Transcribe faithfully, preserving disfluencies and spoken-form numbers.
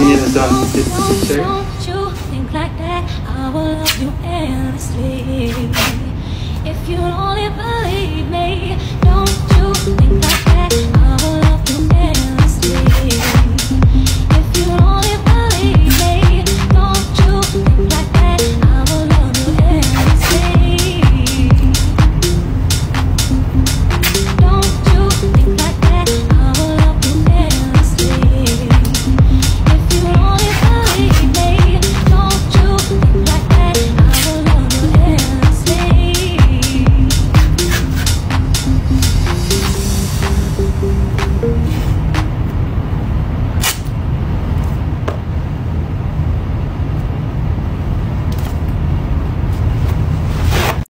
need a done. Did you say? Don't you think like that? I will love you endlessly. If you only believe me, don't you think like